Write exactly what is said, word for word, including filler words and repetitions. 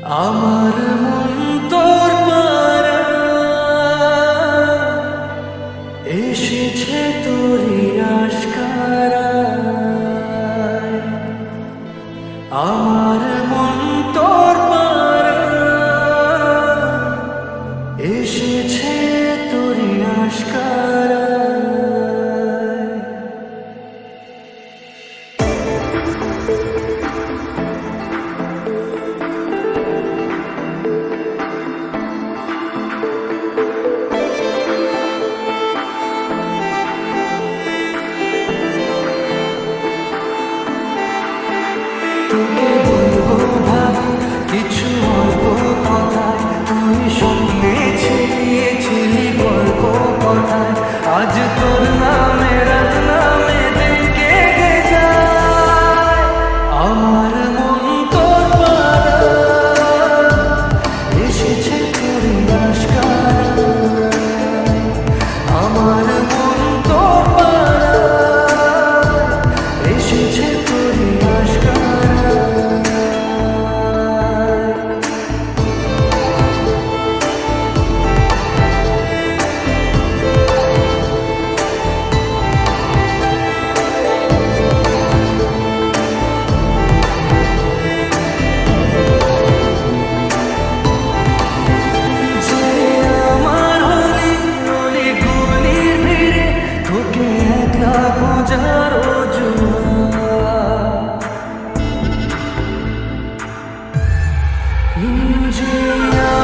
আমার মন তোর পারা এসেছে তোরই আশকারায়। আমার মন তোর পারা এসেছে তোরই আশকারায়। তোকে বলবো ভাবি কিছু অল্প কথায়, তুই স্বপ্নে ছিলিয়েছিলি গল্প কথায়। আজ তোর নামে রাত নামে দেখে গে যায়। আমার মন তোর পারা এসেছে তোরই আশকারায়। আমার মন তোর পারা এসেছে তোরই আশকারায়। যে